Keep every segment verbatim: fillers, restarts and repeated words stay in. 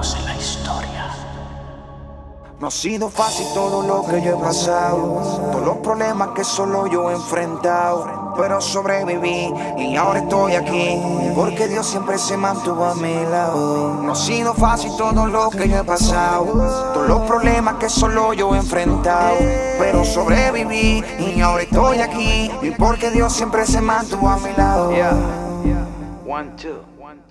conoce la historia. No ha sido fácil todo lo que yo he pasado, todos los problemas que solo yo he enfrentado, pero sobreviví y ahora estoy aquí, porque Dios siempre se mantuvo a mi lado. No ha sido fácil todo lo que yo he pasado, todos los problemas que solo yo he enfrentado, pero sobreviví y ahora estoy aquí, y porque Dios siempre se mantuvo a mi lado. Yeah. One, two.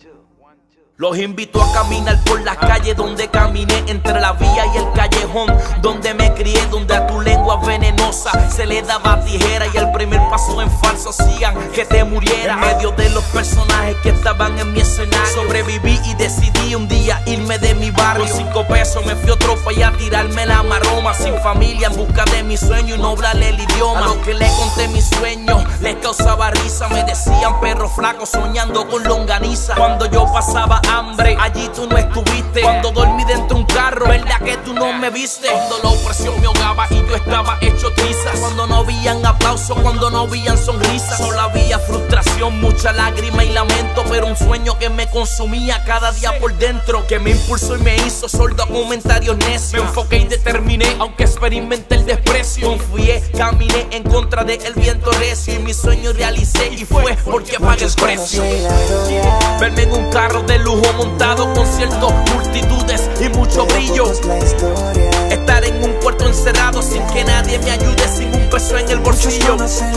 Los invito a caminar por las calles donde caminé, entre la vía y el callejón donde me crié, donde a tu lengua venenosa se le daba tijera y el primer paso en falso hacían que te muriera. En medio de los personajes que estaban en mi escenario, sobreviví y decidí un día irme de mi barrio. Con cinco pesos me fui a otro país a tirarme la maroma, sin familia en busca de mi sueño y no hablarle el idioma. A los que le conté mis sueños les causaba risa, me decían perro flaco soñando con longaniza. Cuando yo pasaba hambre, allí tú no estuviste. Cuando dormí dentro de un carro, verdad que tú no me viste. Cuando la opresión me ahogaba y yo estaba hecho trizas, cuando no habían aplausos, cuando no habían sonrisas, solo había frustración, mucha lágrima y lamento, pero un sueño que me consumía cada día por dentro, que me impulsó y me hizo sordo a comentarios necios. Me enfoqué y determiné, aunque experimenté el desprecio. Confié, caminé en contra del viento recio y mi sueño realicé, y fue porque pagué el precio. Verme en un carro de lujo montado, conciertos, multitudes y mucho brillo. Estar en un cuarto encerrado sin que nadie me ayude, sin un peso en el bolsillo.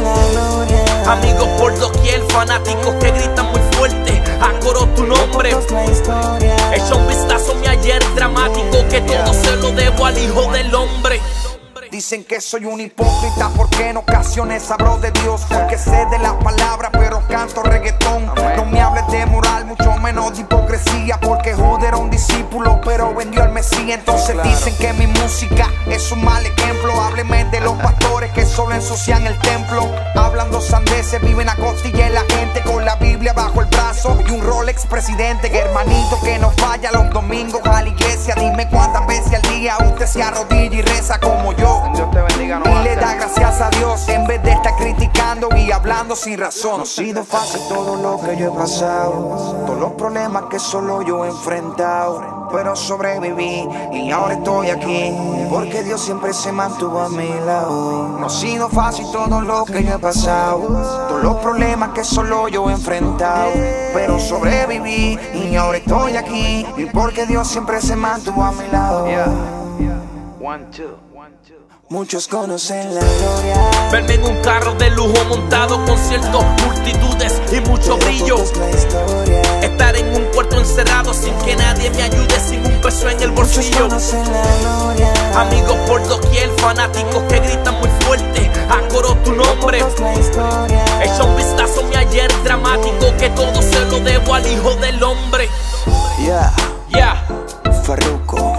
Amigos por doquier, fanáticos que gritan muy fuerte a coro tu nombre. Echa un vistazo a mi ayer dramático, que todo se lo debo al Hijo del Hombre. Dicen que soy un hipócrita porque en ocasiones hablo de Dios, porque sé de la palabra pero canto reggaetón. No me hables de moral, mucho menos de hipocresía, porque Judas era un discípulo pero vendió al Mesías. Entonces dicen que mi música es un mal ejemplo. Hábleme de los pastores que solo ensucian el templo, hablando sandeces, viven a costilla de la gente, con la Biblia bajo el brazo y un Rolex presidente. Hermanito que no falla los domingos a la iglesia, dime cuántas veces al día usted se arrodilla y reza como yo. Dios te bendiga, no y le da gracias a Dios en vez de estar criticando y hablando sin razón. No ha sido fácil todo lo que yo he pasado, todos los problemas que solo yo he enfrentado, pero sobreviví y ahora estoy aquí, porque Dios siempre se mantuvo a mi lado. No ha sido fácil todo lo que yo he pasado, todos los problemas que solo yo he enfrentado, pero sobreviví y ahora estoy aquí, y porque Dios siempre se mantuvo a mi lado. Yeah. One, two. Muchos conocen la gloria. Verme en un carro de lujo montado, conciertos, multitudes y mucho brillo. Estar en un cuarto encerrado sin que nadie me ayude, sin un peso en el bolsillo. Amigos por doquier, fanáticos que gritan muy fuerte a coro tu nombre. Echa un vistazo a mi ayer dramático, que todo se lo debo al Hijo del Hombre. Yeah, yeah. Farruko,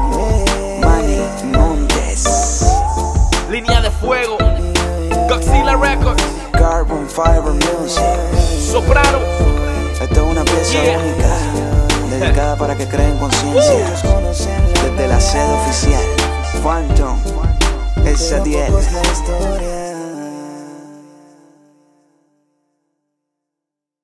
Línea de Fuego, Godzilla Records, Carbon Fiber Music, Soprano. Esta es una pieza yeah. única, dedicada para que creen conciencia. Desde la sede oficial, Phantom, el Sadiel.